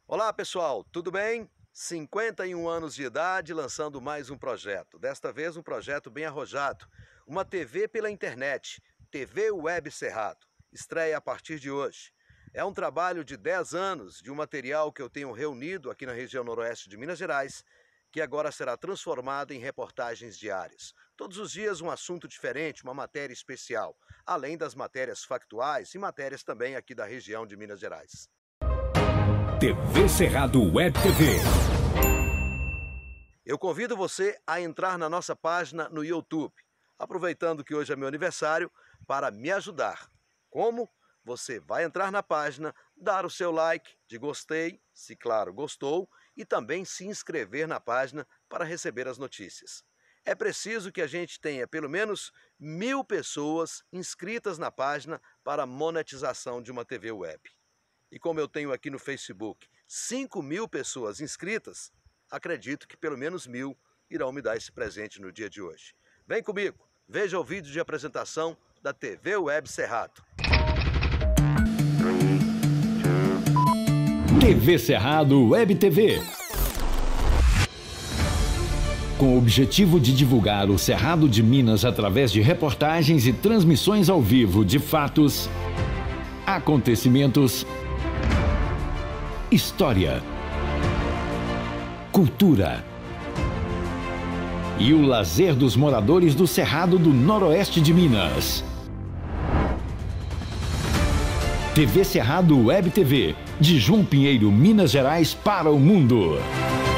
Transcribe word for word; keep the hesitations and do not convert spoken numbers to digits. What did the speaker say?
Olá pessoal, tudo bem? cinquenta e um anos de idade lançando mais um projeto. Desta vez um projeto bem arrojado. Uma T V pela internet, T V Web Cerrado. Estreia a partir de hoje. É um trabalho de dez anos de um material que eu tenho reunido aqui na região noroeste de Minas Gerais, que agora será transformado em reportagens diárias. Todos os dias um assunto diferente, uma matéria especial, além das matérias factuais e matérias também aqui da região de Minas Gerais. T V Cerrado Web T V. Eu convido você a entrar na nossa página no YouTube, aproveitando que hoje é meu aniversário, para me ajudar. Como? Você vai entrar na página, dar o seu like de gostei, se claro gostou, e também se inscrever na página para receber as notícias. É preciso que a gente tenha pelo menos mil pessoas inscritas na página para a monetização de uma T V Web. E como eu tenho aqui no Facebook cinco mil pessoas inscritas, acredito que pelo menos mil irão me dar esse presente no dia de hoje. Vem comigo, veja o vídeo de apresentação da T V Web Cerrado. T V Cerrado Web T V. Com o objetivo de divulgar o Cerrado de Minas através de reportagens e transmissões ao vivo de fatos, acontecimentos, história, cultura e o lazer dos moradores do Cerrado do Noroeste de Minas. T V Cerrado Web T V, de João Pinheiro, Minas Gerais para o mundo.